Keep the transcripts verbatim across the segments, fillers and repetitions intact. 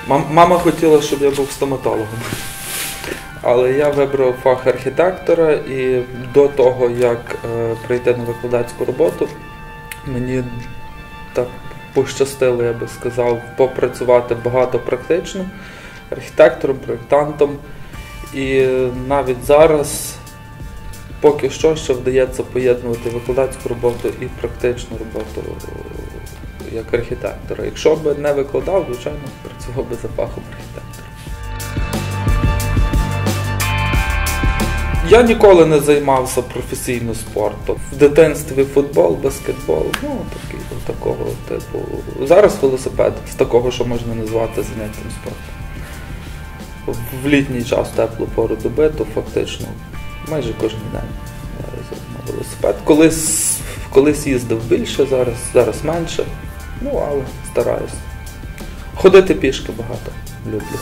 Мама хотіла, щоб я був стоматологом, але я вибрав фах архітектора, і до того, як е, прийти на викладацьку роботу, мені так пощастило, я би сказав, попрацювати багато практично, архітектором, проєктантом. І навіть зараз поки що ще вдається поєднувати викладацьку роботу і практичну роботу як архітектора. Якщо б не викладав, звичайно, працював би за фахом архітектора. Я ніколи не займався професійно спортом. В дитинстві футбол, баскетбол, ну такий, такого типу. Зараз велосипед, з такого, що можна назвати заняттям спорту. В літній час, в теплу пору доби, то фактично майже кожен день на велосипед. Колись, колись їздив більше, зараз, зараз менше, ну але стараюся. Ходити пішки багато люблю.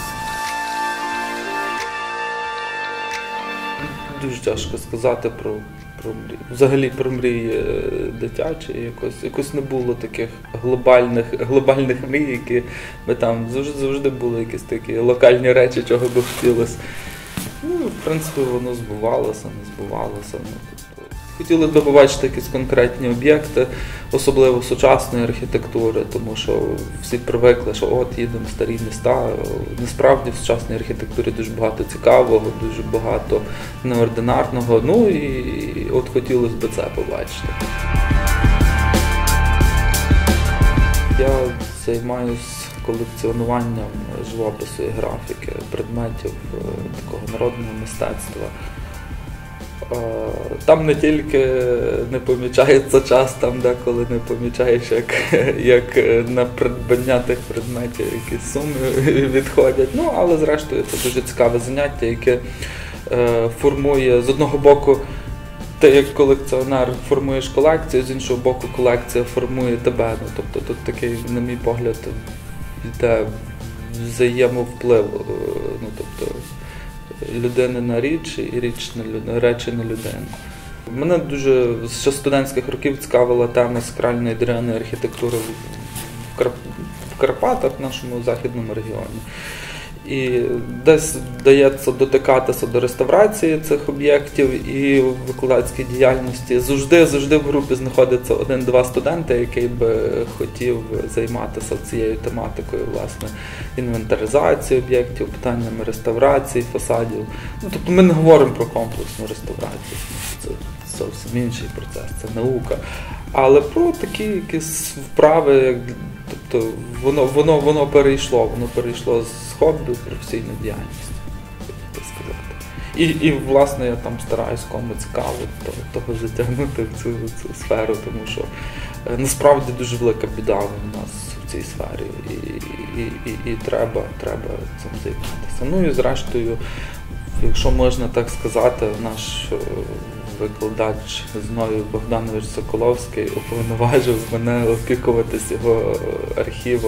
Дуже тяжко сказати про, про мрії. Взагалі про мрії дитячі. Якось, якось не було таких глобальних, глобальних мрій, які би там завжди, завжди були якісь такі локальні речі, чого би хотілося. Ну, в принципі, воно збувалося, не збувалося. Хотіли б побачити якісь конкретні об'єкти, особливо сучасної архітектури, тому що всі привикли, що от їдемо в старі міста. Насправді в сучасній архітектурі дуже багато цікавого, дуже багато неординарного, ну і от хотілося б це побачити. Я займаюся колекціонуванням живопису і графіки, предметів такого народного мистецтва. Там не тільки не помічається час, там деколи не помічаєш, як, як на придбання тих предметів якісь суми відходять. Ну, але зрештою це дуже цікаве заняття, яке е, формує, з одного боку, ти як колекціонер формуєш колекцію, з іншого боку колекція формує тебе. Ну, тобто тут такий, на мій погляд, йде взаємовплив. Ну, тобто, людини на річ і річ на людину, речі на людину. Мене дуже ще з студентських років цікавила тема сакральної дерев'яної архітектури в, Карп... в Карпатах, в нашому західному регіоні. І десь вдається дотикатися до реставрації цих об'єктів і в викладацькій діяльності. Завжди, завжди в групі знаходиться один-два студенти, який би хотів займатися цією тематикою, власне, інвентаризації об'єктів, питаннями реставрації, фасадів. Ну, тобто ми не говоримо про комплексну реставрацію, це зовсім інший процес, це наука. Але про такі якісь вправи, як, тобто воно, воно, воно перейшло, воно перейшло з хобі в професійну діяльність, так сказати. І, і, власне, я там стараюсь, кому цікаво, того, того затягнути в цю, цю сферу, тому що е, насправді дуже велика біда у нас в цій сфері, і, і, і, і треба, треба цим займатися. Ну і зрештою, якщо можна так сказати, наш викладач Зной Богданович Соколовський уповноважив мене опікуватись його архівом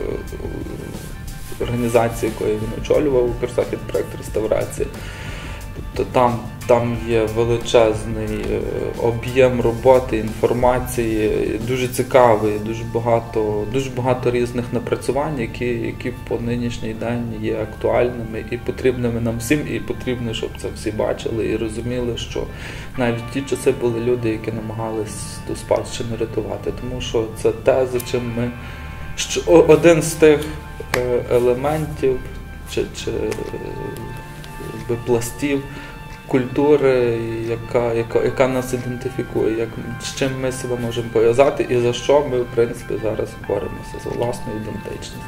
організації, якою він очолював, Укрзахід проект реставрації. Тобто там, там є величезний об'єм роботи, інформації, дуже цікавий, дуже багато, дуже багато різних напрацювань, які, які по нинішній день є актуальними і потрібними нам всім, і потрібно, щоб це всі бачили і розуміли, що навіть в ті часи були люди, які намагались ту спадщину рятувати, тому що це те, за чим ми, що один з тих елементів чи, чи пластів культури, яка, яка, яка нас ідентифікує, як, з чим ми себе можемо пов'язати і за що ми, в принципі, зараз боремося, за власну ідентичність.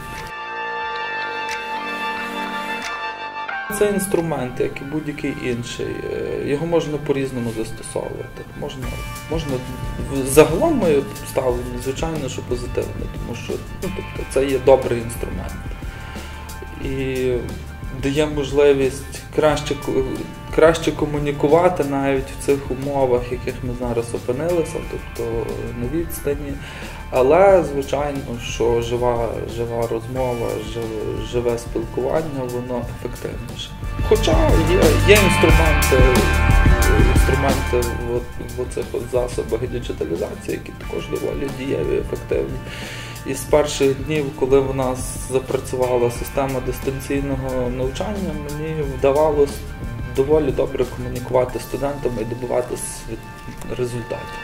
Це інструмент, як і будь-який інший. Його можна по-різному застосовувати. Можна, можна, загалом моє ставлення, звичайно, що позитивне, тому що ну, тобто, це є добрий інструмент. І дає можливість краще, краще комунікувати навіть в цих умовах, в яких ми зараз опинилися, тобто на відстані. Але, звичайно, що жива, жива розмова, живе, живе спілкування, воно ефективніше. Хоча є, є інструменти, інструменти в, в оцих от засобах діджиталізації, які також доволі дієві, ефективні. І з перших днів, коли в нас запрацювала система дистанційного навчання, мені вдавалося доволі добре комунікувати з студентами і добиватися результатів.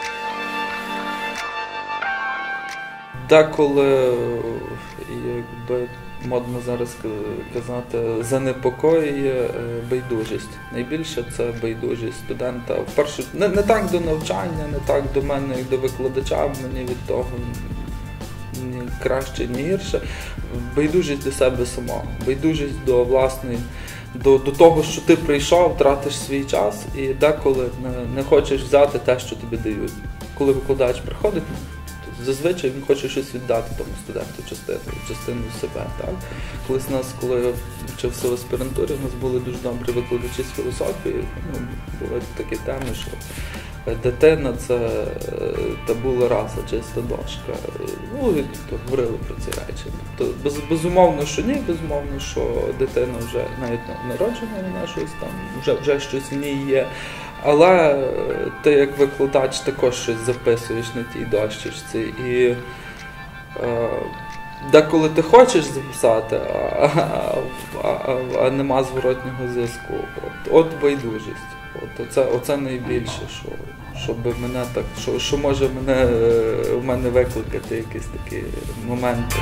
Деколи, якби модно зараз казати, занепокоює байдужість. Найбільше це байдужість студента. Вперше, не, не так до навчання, не так до мене, як до викладача, мені від того ні краще, ні гірше. Байдужість до себе самого, байдужість до власної, до, до того, що ти прийшов, тратиш свій час і деколи не, не хочеш взяти те, що тобі дають. Коли викладач приходить, зазвичай він хоче щось віддати тому студенту, частину, частину себе. Так? Колись нас, коли я вчився в аспірантурі, у нас були дуже добрі викладачі з філософії. Ну, були такі теми, що дитина – це табула раса, чиста дошка. Ну, і то, говорили про ці речі. Тобто, без, безумовно, що ні, безумовно, що дитина вже навіть народжена, вона щось там, вже, вже щось в ній є. Але ти як викладач також щось записуєш на тій дощечці. І е, деколи ти хочеш записати, а, а, а, а нема зворотнього зв'язку. От, от байдужість. От, оце, оце найбільше, що, щоб мене так, що, що може мене, в мене викликати якісь такі моменти.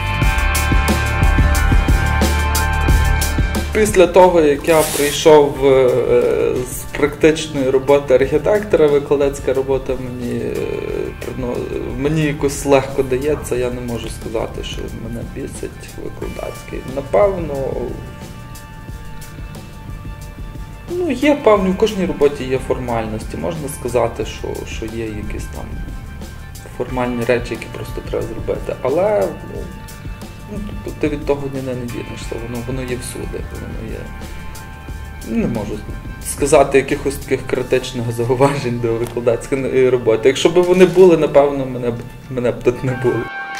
Після того, як я прийшов з практичної роботи архітектора, викладацька робота мені, ну, мені якось легко дається, я не можу сказати, що мене бісить викладацький. Напевно, ну, є певні, в кожній роботі є формальності. Можна сказати, що, що є якісь там формальні речі, які просто треба зробити. Але ну, тобто, ти від того ні не дінешся, воно, воно є всюди. Воно є... Не можу сказати якихось таких критичних зауважень до викладацької роботи. Якщо б вони були, напевно, мене б, мене б тут не було.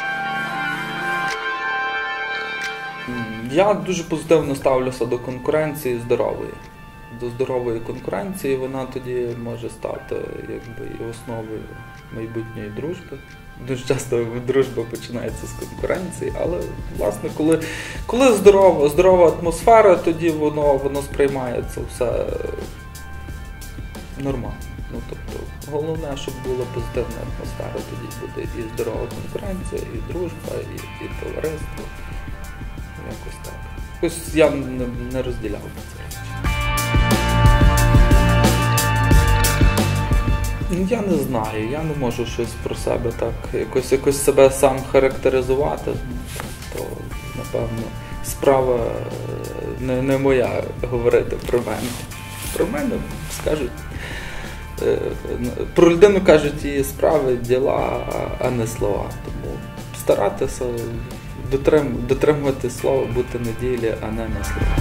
Я дуже позитивно ставлюся до конкуренції здорової. До здорової конкуренції, вона тоді може стати якби і основою майбутньої дружби. Дуже часто дружба починається з конкуренції, але власне, коли, коли здорова, здорова атмосфера, тоді воно, воно сприймається все нормально. Ну, тобто, головне, щоб була позитивна атмосфера, тоді буде і здорова конкуренція, і дружба, і, і товариство. Якось так. Ось я не, не розділяв це речі. Я не знаю, я не можу щось про себе так, якось, якось себе сам характеризувати, то, напевно, справа не, не моя говорити про мене. Про мене скажуть, про людину кажуть її справи, діла, а не слова. Тому старатися дотрим, дотримувати слова, бути на ділі, а не на словах.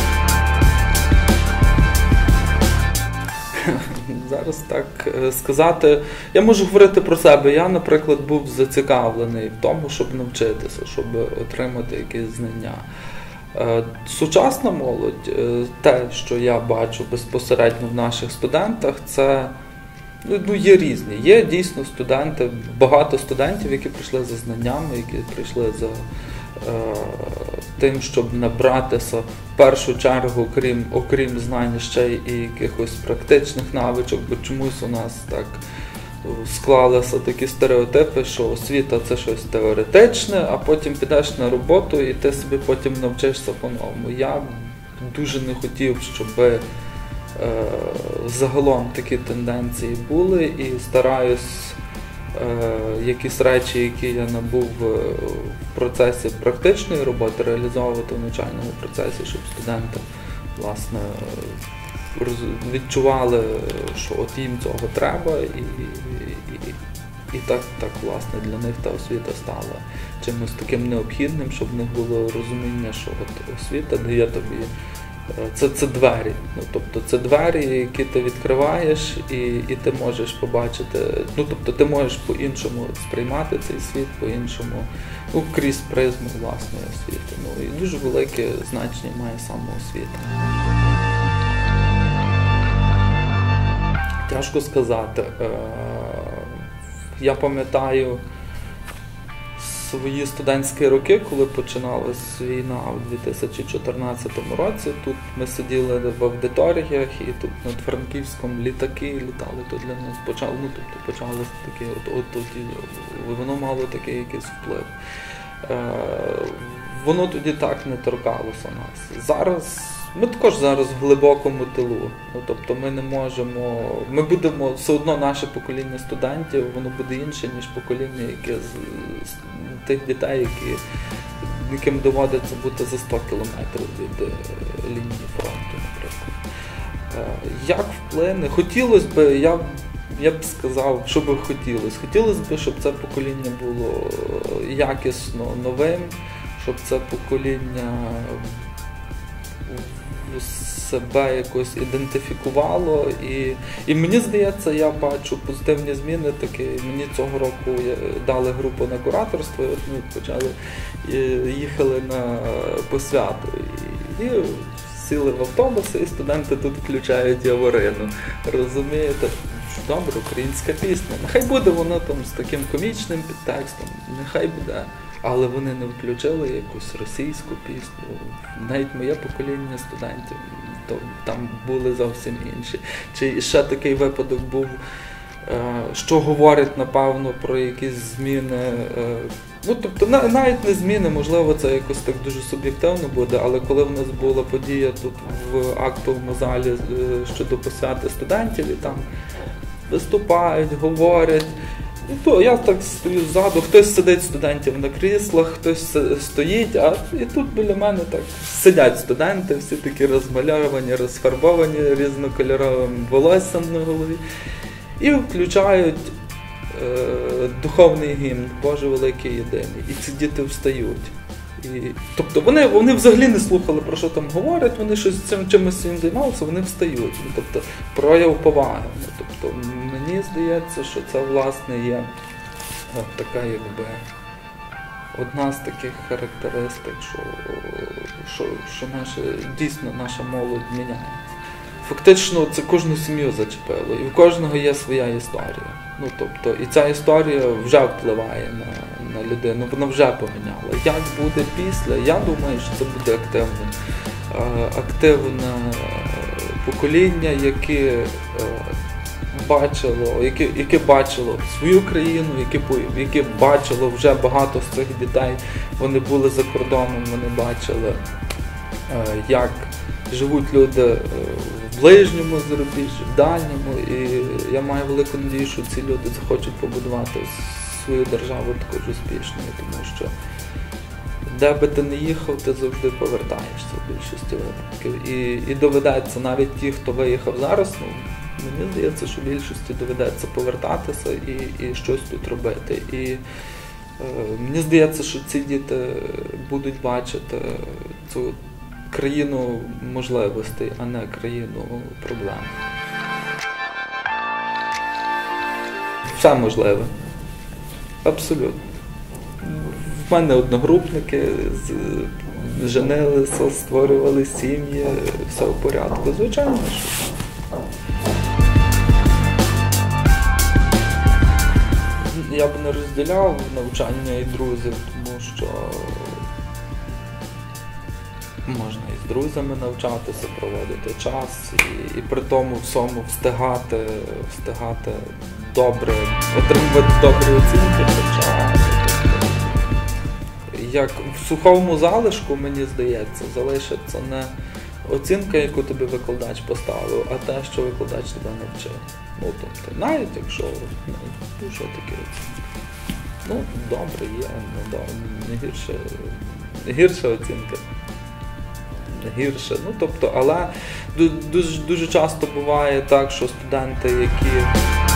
Зараз так сказати, я можу говорити про себе. Я, наприклад, був зацікавлений в тому, щоб навчитися, щоб отримати якісь знання. Сучасна молодь, те, що я бачу безпосередньо в наших студентах, це ну, є різні. Є дійсно студенти, багато студентів, які прийшли за знаннями, які прийшли за тим, щоб набратися в першу чергу, окрім, окрім знань, ще й якихось практичних навичок, бо чомусь у нас так склалися такі стереотипи, що освіта – це щось теоретичне, а потім підеш на роботу і ти собі потім навчишся по-новому. Я дуже не хотів, щоб е, загалом такі тенденції були, і стараюсь якісь речі, які я набув в процесі практичної роботи, реалізовувати в навчальному процесі, щоб студенти, власне, відчували, що от їм цього треба, і, і, і так, так, власне, для них та освіта стала чимось таким необхідним, щоб в них було розуміння, що от освіта дає тобі Це, це двері, ну, тобто це двері, які ти відкриваєш, і, і ти можеш побачити, ну, тобто ти можеш по-іншому сприймати цей світ, по-іншому, ну, крізь призму власної освіти. Ну, і дуже велике значення має самоосвіта. Тяжко сказати. Я пам'ятаю свої студентські роки, коли починалась війна у дві тисячі чотирнадцятому році, тут ми сиділи в аудиторіях і тут над Франківськом літаки літали, то для нас почало, ну, тобто почалося таке, от, от, от, воно мало такий якийсь вплив. Е, воно тоді так не торкалося нас. Зараз ми також зараз в глибокому тилу. Ну, тобто ми не можемо, ми будемо, все одно наше покоління студентів, воно буде інше, ніж покоління, яке з, з тих дітей, які, яким доводиться бути за сто кілометрів від лінії фронту, наприклад. Як вплине? Хотілося б, я, я б сказав, що би хотілося. Хотілося б, щоб це покоління було якісно новим, щоб це покоління себе якось ідентифікувало, і, і мені здається, я бачу позитивні зміни такі. Мені цього року дали групу на кураторство, і от ми почали, і їхали на посвяту, і, і сіли в автобуси, і студенти тут включають Яворину. Розумієте? Добре, українська пісня. Нехай буде вона там з таким комічним підтекстом, нехай буде. Але вони не включили якусь російську пісню. Навіть моє покоління студентів, то там були зовсім інші. Чи ще такий випадок був, що говорить, напевно, про якісь зміни. Ну, тобто, навіть не зміни, можливо, це якось так дуже суб'єктивно буде, але коли в нас була подія тут в актовому залі щодо посвяти студентів, і там виступають, говорять, і то я так стою ззаду, хтось сидить студентів на кріслах, хтось стоїть, а і тут біля мене так сидять студенти, всі такі розмальовані, розфарбовані різнокольоровим волоссям на голові, і включають е, духовний гімн «Боже великий єдиний», і ці діти встають. І, тобто вони, вони взагалі не слухали, про що там говорять, вони щось цим чимось цим займалися, вони встають. Ну, тобто прояв поваги. Ну, тобто мені здається, що це, власне, є така, якби, одна з таких характеристик, що, що, що наша, дійсно наша молодь міняється. Фактично це кожну сім'ю зачепило, і в кожного є своя історія. Ну, тобто, і ця історія вже впливає на, на людину, вона вже поміняла. Як буде після? Я думаю, що це буде активне, активне покоління, яке бачило, яке, яке бачило свою країну, яке, яке бачило вже багато з цих дітей. Вони були за кордоном, вони бачили, як живуть люди в ближньому зарубіжжі, в дальньому, і я маю велику надію, що ці люди захочуть побудувати свою державу також успішною, тому що де би ти не їхав, ти завжди повертаєшся в більшості випадків. І, і доведеться, навіть ті, хто виїхав зараз, ну, мені здається, що більшості доведеться повертатися і, і щось тут робити. І е, мені здається, що ці діти будуть бачити цю країну можливостей, а не країну проблем. Все можливе. Абсолютно. В мене одногрупники женилися, створювали сім'ї, все в порядку. Звичайно, що. Я б не розділяв навчання і друзів, тому що можна і з друзями навчатися, проводити час, і, і при тому всьому встигати, встигати добре, отримувати добрі оцінки. Хоча, як в сухому залишку, мені здається, залишиться не оцінка, яку тобі викладач поставив, а те, що викладач тебе навчив. Ну, тобто, навіть якщо, ну, що таке оцінка? Ну, добре є, ну, не гірше, гірша оцінка. Гірше. Ну, тобто, але дуже, дуже часто буває так, що студенти, які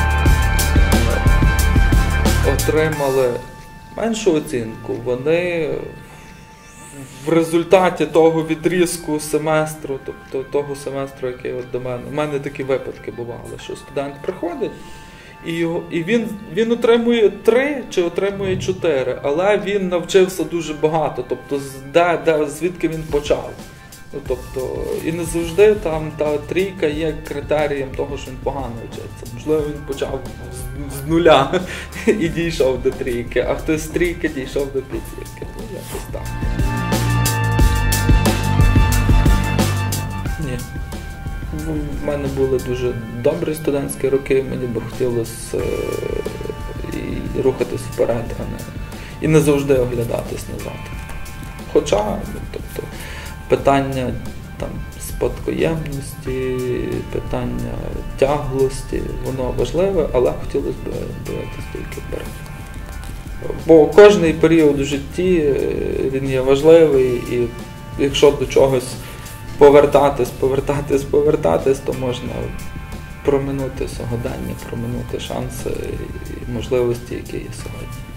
отримали меншу оцінку, вони в результаті того відрізку семестру, тобто того семестру, який от до мене, у мене такі випадки бували, що студент приходить, і, його, і він, він отримує три чи отримує чотири, але він навчився дуже багато, тобто де, де, звідки він почав. Ну, тобто, і не завжди там та трійка є критерієм того, що він погано вчиться. Можливо, він почав з, з нуля і дійшов до трійки, а хтось з трійки дійшов до п'ятірки. Ну, якось так. Ні. В мене були дуже добрі студентські роки, мені би хотілося е, і рухатись вперед, а не, і не завжди оглядатись назад. Хоча, ну, тобто, питання там, спадкоємності, питання тяглості, воно важливе, але хотілося б дивитися тільки вперед. Бо кожний період у житті, він є важливий, і якщо до чогось повертатись, повертатись, повертатись, то можна проминути сьогодення, проминути шанси і можливості, які є сьогодні.